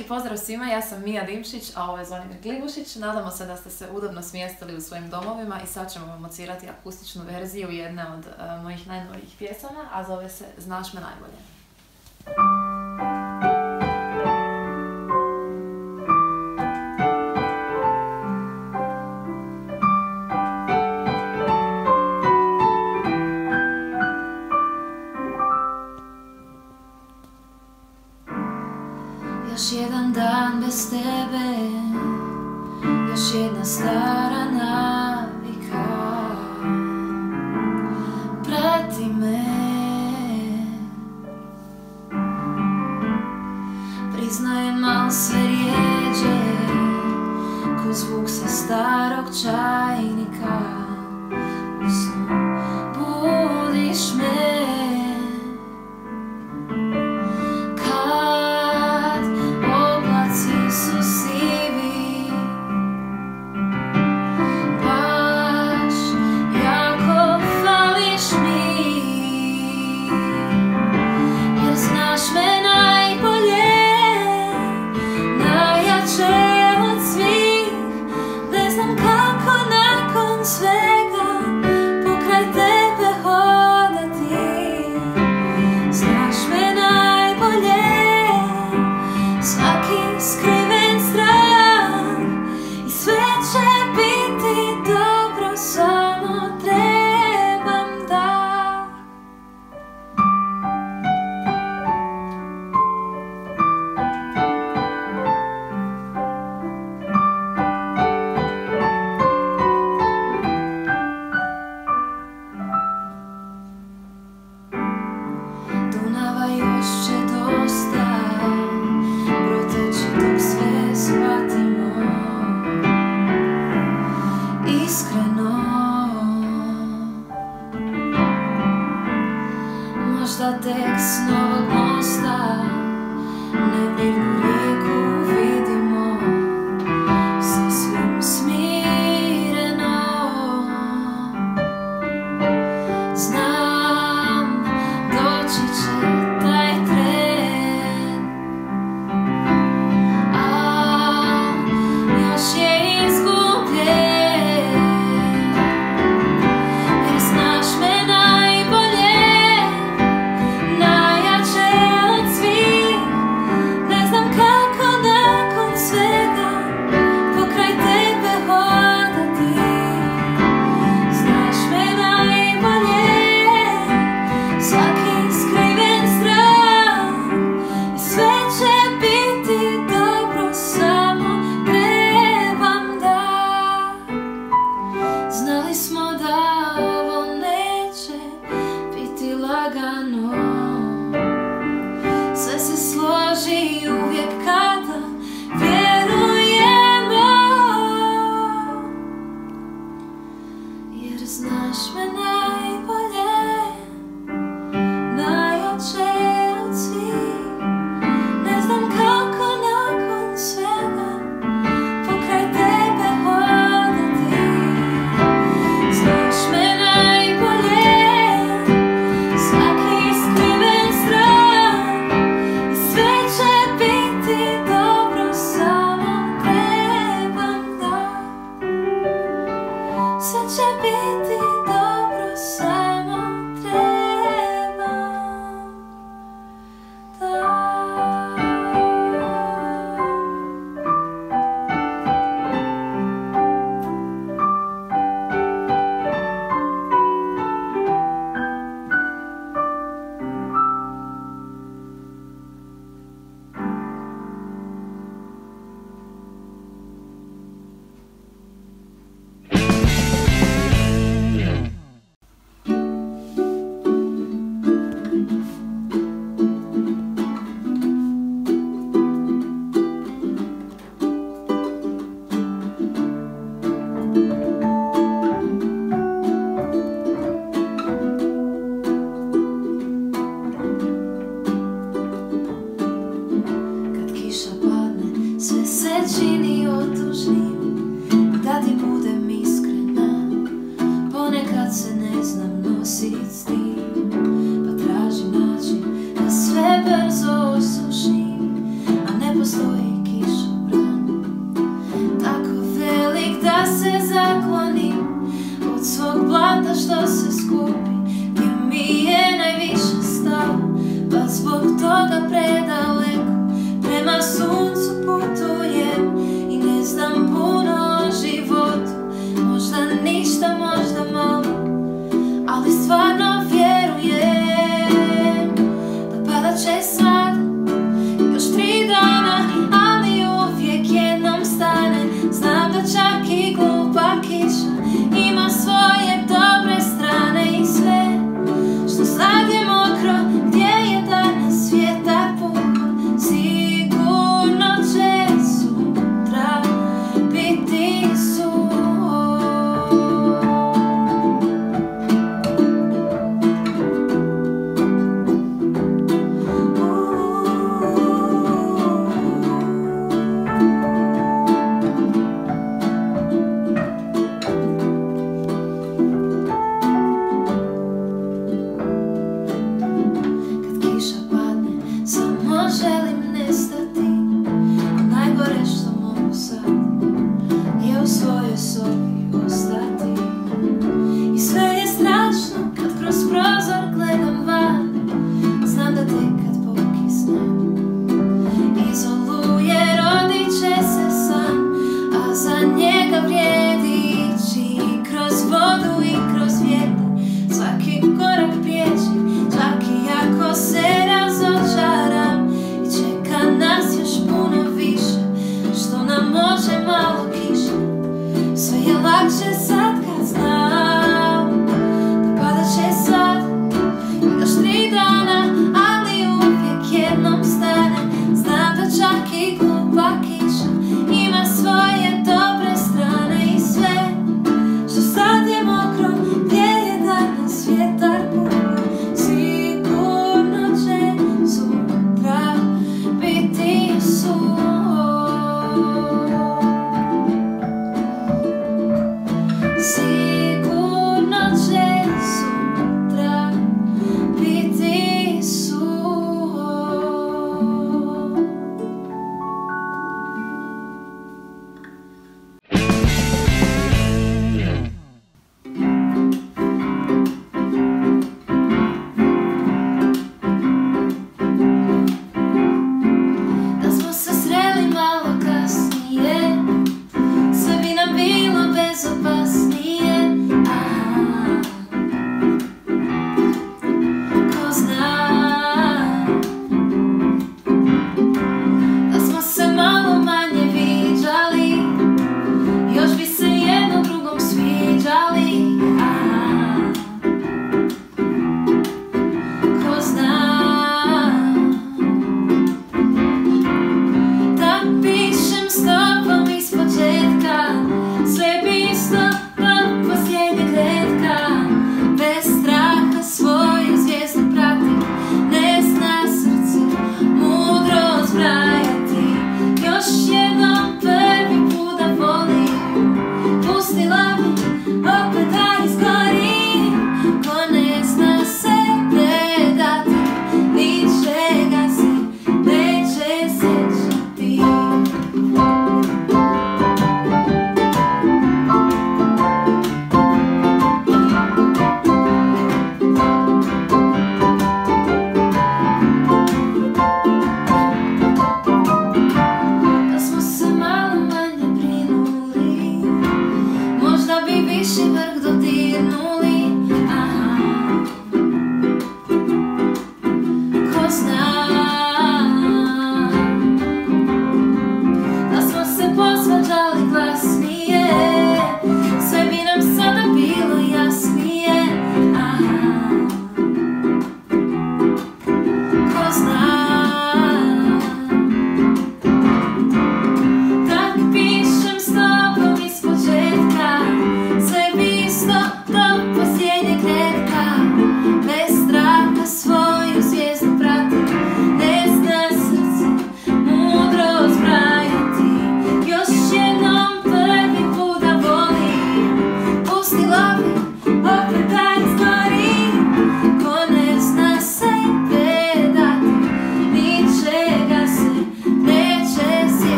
Veliki pozdrav svima, ja sam Mija Dimšić, a ovo je Zvonimir Glibušić. Nadamo se da ste se udobno smjestili u svojim domovima i sad ćemo vam odsvirati akustičnu verziju jedne od mojih najnovijih pjesama, a zove se Znaš me najbolje. Još jedan dan bez tebe, još jedna stara navika prati me. Priznajem, malo sve rijeđe ko zvuk sa starog čajnika. U snu budiš me. Možda tek s novog mosta nemirnu rijeku vidimo, sasvim smireno. Znam, doći će taj tren, a još je izgubljen, jer znaš me najbolje. Znali smo da ovo neće biti lagano, sve se složi uvijek kada vjerujemo, jer znaš me najbolje, najjače od svih. Ne znam kako nakon svega pokraj tebe hodati. Znaš me najbolje, svaki skriven strah, i sve će biti dobro, samo trebam da. Sve će biti dobro, samo trebam da. Čini otužnim, da ti budem iskrena, ponekad se ne znam nosit s tim, pa tražim način da sve brzo osušim, a ne postoji stvari